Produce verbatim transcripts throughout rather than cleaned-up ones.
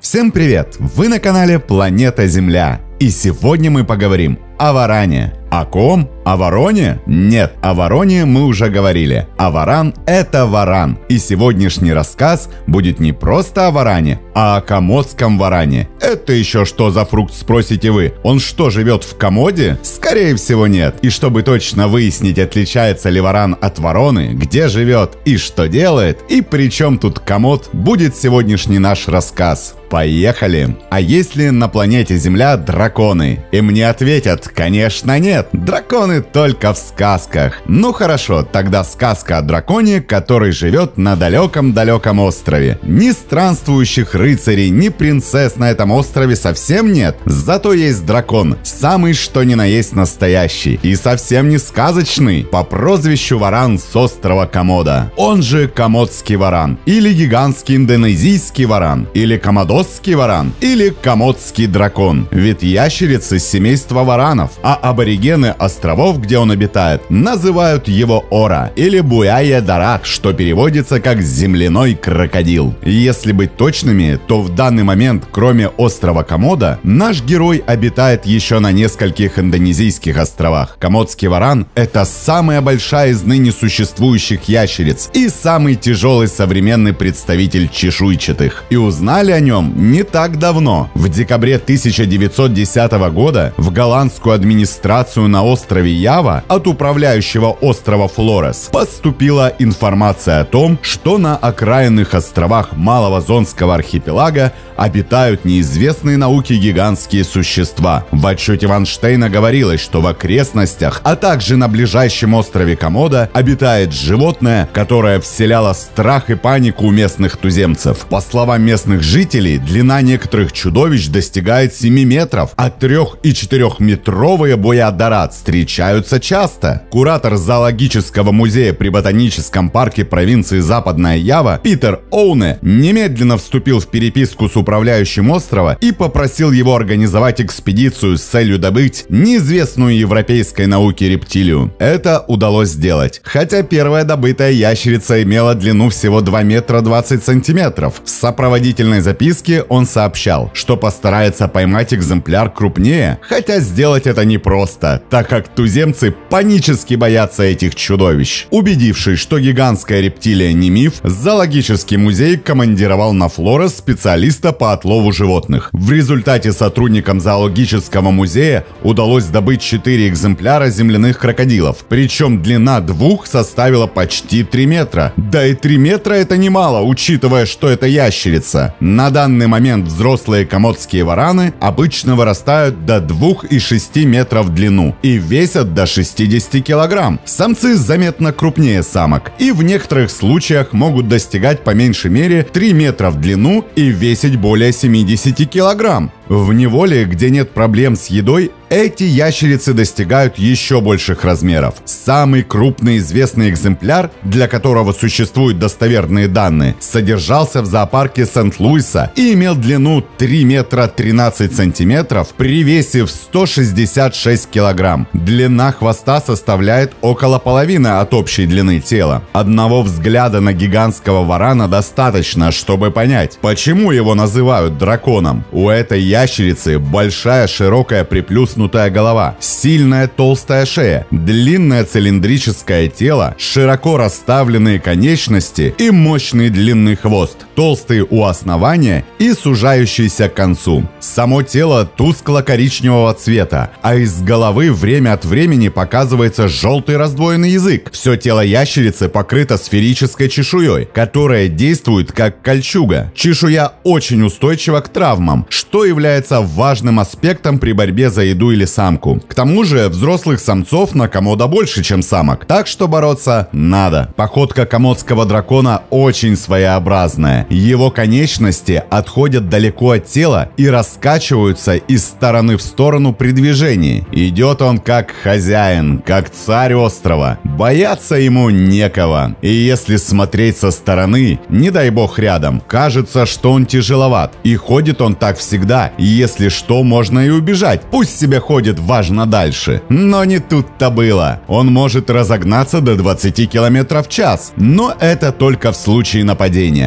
Всем привет! Вы на канале Планета Земля. И сегодня мы поговорим о варане. О ком? О вороне? Нет, о вороне мы уже говорили. А варан – это варан. И сегодняшний рассказ будет не просто о варане, а о комодском варане. Это еще что за фрукт, спросите вы? Он что, живет в комоде? Скорее всего нет. И чтобы точно выяснить, отличается ли варан от вороны, где живет и что делает, и при чем тут комод, будет сегодняшний наш рассказ. Поехали! А есть ли на планете Земля драконы? И мне ответят, конечно нет, драконы только в сказках. Ну хорошо, тогда сказка о драконе, который живет на далеком-далеком острове. Ни странствующих рыцарей, ни принцесс на этом острове совсем нет. Зато есть дракон, самый что ни на есть настоящий. И совсем не сказочный, по прозвищу варан с острова Комода. Он же комодский варан, или гигантский индонезийский варан, или комодосский варан, или комодский дракон. Ведь ящерицы семейства варанов, а аборигены островов, где он обитает, называют его ора, или буяя дарак, что переводится как земляной крокодил. Если быть точными, то в данный момент, кроме острова Комода, наш герой обитает еще на нескольких индонезийских островах. Комодский варан – это самая большая из ныне существующих ящериц и самый тяжелый современный представитель чешуйчатых. И узнали о нем не так давно. В декабре тысяча девятьсот десятого года в голландскую администрацию на острове Ява от управляющего острова Флорес поступила информация о том, что на окраинных островах Малого Зонского архипелага обитают неизвестные науке гигантские существа. В отчете Ванштейна говорилось, что в окрестностях, а также на ближайшем острове Комода обитает животное, которое вселяло страх и панику у местных туземцев. По словам местных жителей, длина некоторых чудовищ достигает семи метров, а трех- и четырехметровые боядорат встречаются часто. Куратор зоологического музея при ботаническом парке провинции Западная Ява Питер Оуне немедленно вступил в переписку с управляющим острова и попросил его организовать экспедицию с целью добыть неизвестную европейской науке рептилию. Это удалось сделать, хотя первая добытая ящерица имела длину всего два метра двадцать сантиметров. В сопроводительной записке он сообщал, что постарается поймать экземпляр крупнее, хотя сделать это непросто, так как туземцы панически боятся этих чудовищ. Убедившись, что гигантская рептилия не миф, зоологический музей командировал на Флорес специалиста по отлову животных. В результате сотрудникам зоологического музея удалось добыть четыре экземпляра земляных крокодилов, причем длина двух составила почти три метра. Да и три метра это немало, учитывая, что это ящерица. На данный момент взрослые комодские вараны обычно вырастают до двух и шести метров в длину и весят до шестидесяти килограмм. Самцы заметно крупнее самок и в некоторых случаях могут достигать по меньшей мере три метра в длину и весить более семидесяти килограмм. В неволе, где нет проблем с едой, эти ящерицы достигают еще больших размеров. Самый крупный известный экземпляр, для которого существуют достоверные данные, содержался в зоопарке Сент-Луиса и имел длину три метра тринадцать сантиметров при весе в сто шестьдесят шесть килограмм. Длина хвоста составляет около половины от общей длины тела. Одного взгляда на гигантского варана достаточно, чтобы понять, почему его называют драконом. У этой ящерицы большая широкая приплюснутая голова, сильная толстая шея, длинное цилиндрическое тело, широко расставленные конечности и мощный длинный хвост, толстый у основания и сужающийся к концу. Само тело тускло-коричневого цвета, а из головы время от времени показывается желтый раздвоенный язык. Все тело ящерицы покрыто сферической чешуей, которая действует как кольчуга. Чешуя очень устойчива к травмам, что является важным аспектом при борьбе за еду или самку. К тому же взрослых самцов на комода больше, чем самок, так что бороться надо. Походка комодского дракона очень своеобразная. Его конечности отходят далеко от тела и раскачиваются из стороны в сторону при движении. Идет он как хозяин, как царь острова. Бояться ему некого. И если смотреть со стороны, не дай бог рядом, кажется, что он тяжеловат. И ходит он так всегда. Если что, можно и убежать. Пусть себе ходит, важно дальше. Но не тут-то было. Он может разогнаться до двадцати километров в час. Но это только в случае нападения. А так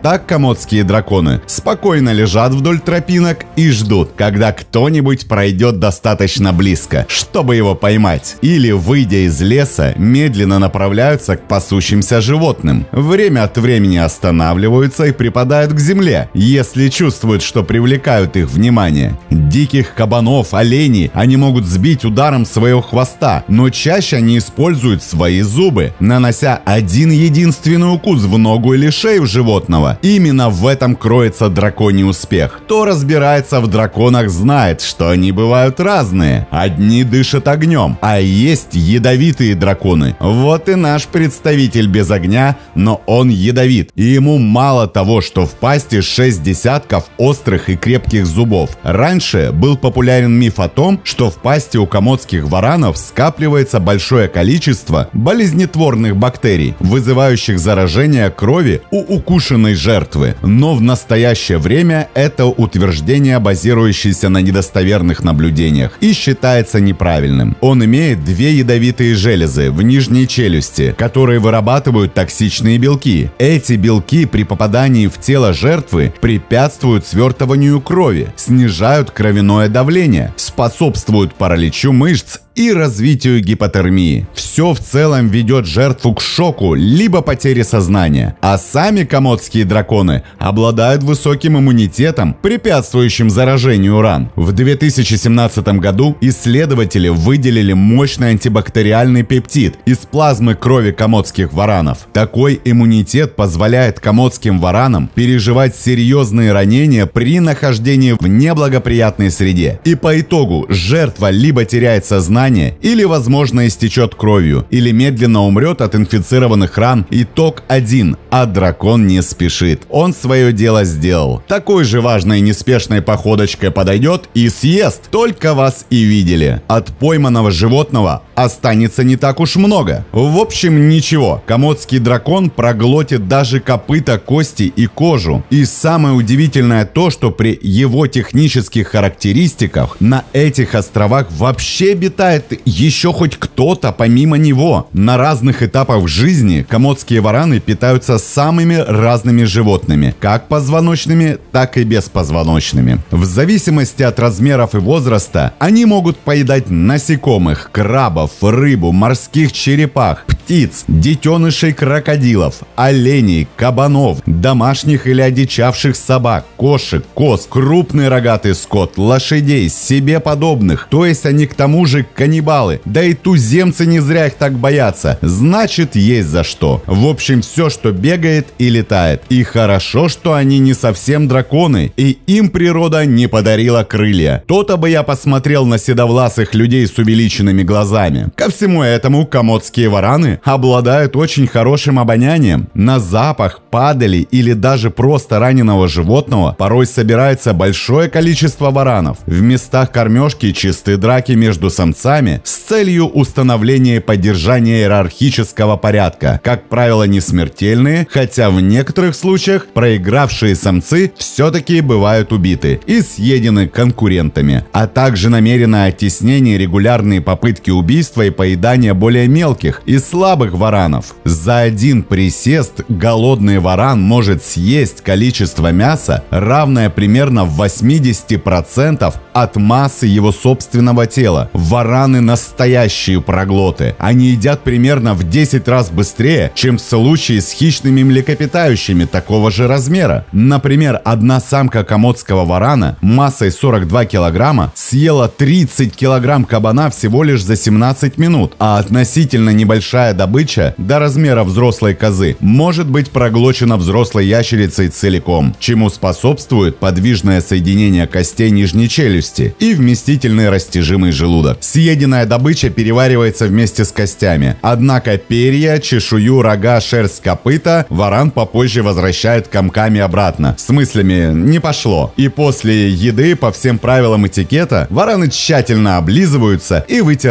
так комодские драконы спокойно лежат вдоль тропинок и ждут, когда кто-нибудь пройдет достаточно близко, чтобы его поймать. Или, выйдя из леса, медленно направляются к пасущимся животным. Время от времени останавливаются и припадают к земле, если чувствуют, что привлекают их внимание. Диких кабанов, оленей они могут сбить ударом своего хвоста, но чаще они используют свои зубы, нанося один единственный укус в ногу или шею животного. Именно в этом кроется драконий успех. Кто разбирается в драконах, знает, что они бывают разные. Одни дышат огнем, а есть ядовитые драконы. Вот и наш представитель без огня, но он ядовит. И ему мало того, что в пасти шесть десятков острых и крепких зубов. Раньше был популярен миф о том, что в пасти у комодских варанов скапливается большое количество болезнетворных бактерий, вызывающих заражение крови у укушенной жертвы. Но в настоящее время это утверждение, базирующееся на недостоверных наблюдениях, и считается неправильным. Он имеет две ядовитые железы в нижней челюсти, которые вырабатывают токсичные белки. Эти белки при попадании в тело жертвы препятствуют свертыванию крови, снижают кровяное давление, способствуют параличу мышц и развитию гипотермии. Все в целом ведет жертву к шоку либо потере сознания. А сами комодские драконы обладают высоким иммунитетом, препятствующим заражению ран. В две тысячи семнадцатом году исследователи выделили мощный антибактериальный пептид из плазмы крови комодских варанов. Такой иммунитет позволяет комодским варанам переживать серьезные ранения при нахождении в неблагоприятной среде. И по итогу жертва либо теряет сознание, или, возможно, истечет кровью, или медленно умрет от инфицированных ран. Итог один, а дракон не спешит. Он свое дело сделал. Такой же важной неспешной походочкой подойдет и съест. Только вас и видели. От пойманного животного останется не так уж много. В общем, ничего. Комодский дракон проглотит даже копыта, кости и кожу. И самое удивительное то, что при его технических характеристиках на этих островах вообще обитает еще хоть кто-то помимо него. На разных этапах жизни комодские вараны питаются самыми разными животными, как позвоночными, так и беспозвоночными. В зависимости от размеров и возраста они могут поедать насекомых, крабов, рыбу, морских черепах, птиц, детенышей крокодилов, оленей, кабанов, домашних или одичавших собак, кошек, коз, крупный рогатый скот, лошадей, себе подобных. То есть они к тому же каннибалы. Да и туземцы не зря их так боятся. Значит, есть за что. В общем, все, что бегает и летает. И хорошо, что они не совсем драконы, и им природа не подарила крылья. То-то бы я посмотрел на седовласых людей с увеличенными глазами. Ко всему этому комодские вараны обладают очень хорошим обонянием. На запах падали или даже просто раненого животного порой собирается большое количество варанов. В местах кормежки чисты драки между самцами с целью установления и поддержания иерархического порядка. Как правило, не смертельные, хотя в некоторых случаях проигравшие самцы все-таки бывают убиты и съедены конкурентами, а также намеренное оттеснение и регулярные попытки убийства и поедания более мелких и слабых варанов. За один присест голодный варан может съесть количество мяса, равное примерно в восьмидесяти процентах от массы его собственного тела. Вараны настоящие проглоты. Они едят примерно в десять раз быстрее, чем в случае с хищными млекопитающими такого же размера. Например, одна самка комодского варана массой сорок два килограмма съела тридцать килограмм кабана всего лишь за семнадцать минут, а относительно небольшая добыча до размера взрослой козы может быть проглочена взрослой ящерицей целиком, чему способствует подвижное соединение костей нижней челюсти и вместительный растяжимый желудок. Съеденная добыча переваривается вместе с костями, однако перья, чешую, рога, шерсть, копыта варан попозже возвращает комками обратно. С мыслями «не пошло». И после еды по всем правилам этикета вараны тщательно облизываются и вытирают морду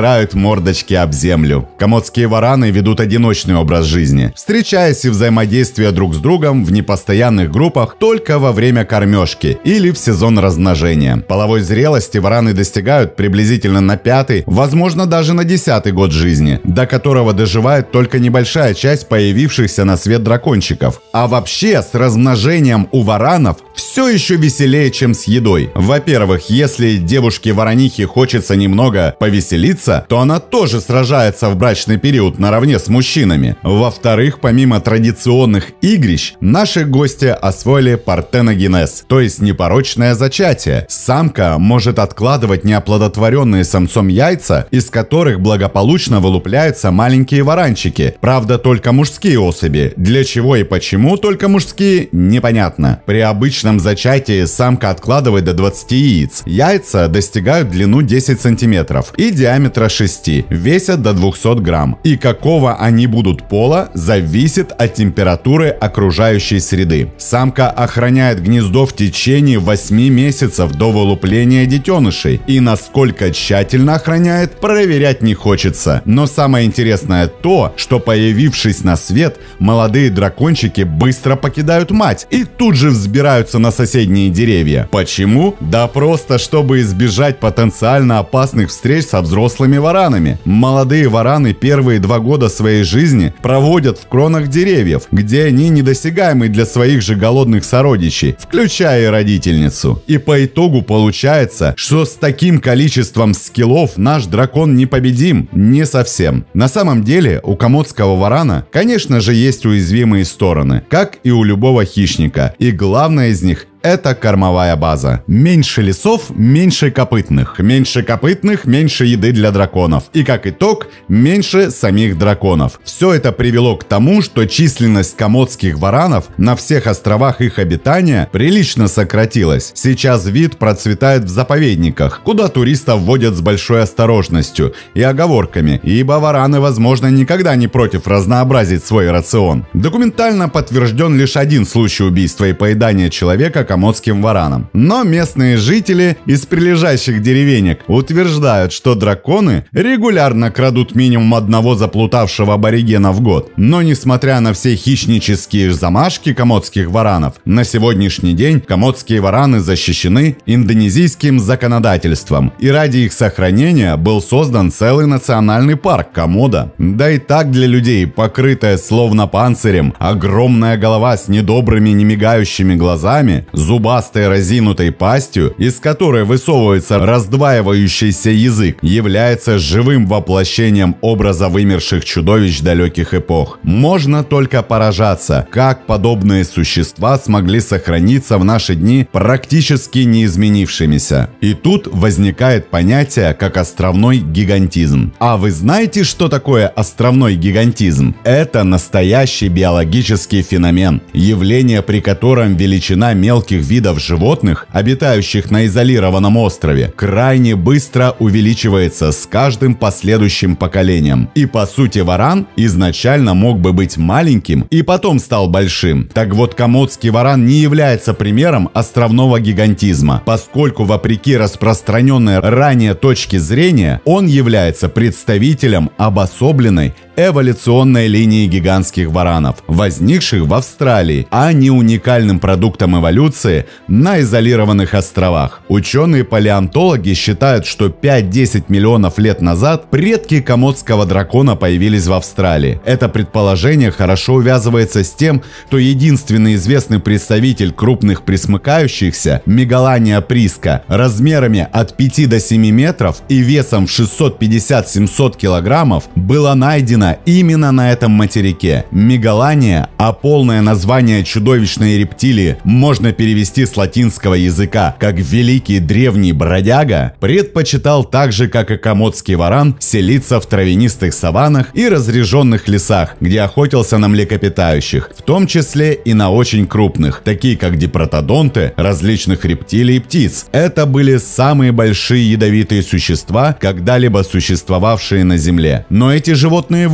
мордочки об землю. Комодские вараны ведут одиночный образ жизни, встречаясь и взаимодействуя друг с другом в непостоянных группах только во время кормежки или в сезон размножения. Половой зрелости вараны достигают приблизительно на пятый, возможно даже на десятый год жизни, до которого доживает только небольшая часть появившихся на свет дракончиков. А вообще с размножением у варанов все еще веселее, чем с едой. Во-первых, если девушке-варанихе хочется немного повеселиться, то она тоже сражается в брачный период наравне с мужчинами. Во-вторых, помимо традиционных игрищ, наши гости освоили партеногенез, то есть непорочное зачатие. Самка может откладывать неоплодотворенные самцом яйца, из которых благополучно вылупляются маленькие варанчики. Правда, только мужские особи. Для чего и почему только мужские, непонятно. При обычном зачатии самка откладывает до двадцати яиц. Яйца достигают длину десять сантиметров и диаметра шесть, весят до двухсот грамм. И какого они будут пола, зависит от температуры окружающей среды. Самка охраняет гнездо в течение восьми месяцев до вылупления детенышей. И насколько тщательно охраняет, проверять не хочется. Но самое интересное то, что появившись на свет, молодые дракончики быстро покидают мать и тут же взбираются на соседние деревья. Почему? Да просто чтобы избежать потенциально опасных встреч со взрослыми варанами. Молодые вараны первые два года своей жизни проводят в кронах деревьев, где они недосягаемы для своих же голодных сородичей, включая и родительницу. И по итогу получается, что с таким количеством скиллов наш дракон непобедим. Не совсем. На самом деле у комодского варана, конечно же, есть уязвимые стороны, как и у любого хищника. И главное из них — это кормовая база. Меньше лесов, меньше копытных. Меньше копытных, меньше еды для драконов. И как итог, меньше самих драконов. Все это привело к тому, что численность комодских варанов на всех островах их обитания прилично сократилась. Сейчас вид процветает в заповедниках, куда туристов вводят с большой осторожностью и оговорками, ибо вараны, возможно, никогда не против разнообразить свой рацион. Документально подтвержден лишь один случай убийства и поедания человека комодским вараном. Но местные жители из прилежащих деревенек утверждают, что драконы регулярно крадут минимум одного заплутавшего аборигена в год. Но несмотря на все хищнические замашки комодских варанов, на сегодняшний день комодские вараны защищены индонезийским законодательством. И ради их сохранения был создан целый национальный парк Комода. Да и так для людей, покрытая словно панцирем, огромная голова с недобрыми немигающими глазами, зубастой разинутой пастью, из которой высовывается раздваивающийся язык, является живым воплощением образа вымерших чудовищ далеких эпох. Можно только поражаться, как подобные существа смогли сохраниться в наши дни практически не изменившимися. И тут возникает понятие как островной гигантизм. А вы знаете, что такое островной гигантизм? Это настоящий биологический феномен, явление, при котором величина мелких видов животных, обитающих на изолированном острове, крайне быстро увеличивается с каждым последующим поколением. И по сути варан изначально мог бы быть маленьким и потом стал большим. Так вот, комодский варан не является примером островного гигантизма, поскольку вопреки распространенной ранее точке зрения, он является представителем обособленной эволюционной линии гигантских варанов, возникших в Австралии, а не уникальным продуктом эволюции на изолированных островах. Ученые-палеонтологи считают, что пять-десять миллионов лет назад предки комодского дракона появились в Австралии. Это предположение хорошо увязывается с тем, что единственный известный представитель крупных пресмыкающихся, Мегалания приска, размерами от пяти до семи метров и весом в шестьсот пятьдесят - семьсот килограммов, было найдено именно на этом материке. Мегалания, а полное название чудовищной рептилии можно перевести с латинского языка как «великий древний бродяга», предпочитал так же, как и комодский варан, селиться в травянистых саваннах и разреженных лесах, где охотился на млекопитающих, в том числе и на очень крупных, такие как дипротодонты, различных рептилий и птиц. Это были самые большие ядовитые существа, когда-либо существовавшие на Земле. Но эти животные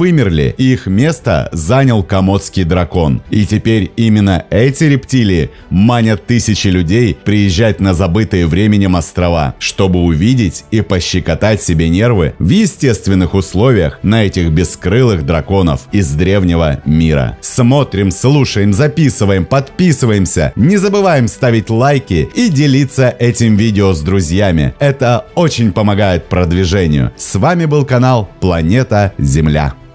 вымерли, и их место занял комодский дракон. И теперь именно эти рептилии манят тысячи людей приезжать на забытые временем острова, чтобы увидеть и пощекотать себе нервы в естественных условиях на этих бескрылых драконов из древнего мира. Смотрим, слушаем, записываем, подписываемся. Не забываем ставить лайки и делиться этим видео с друзьями. Это очень помогает продвижению. С вами был канал Планета Земля.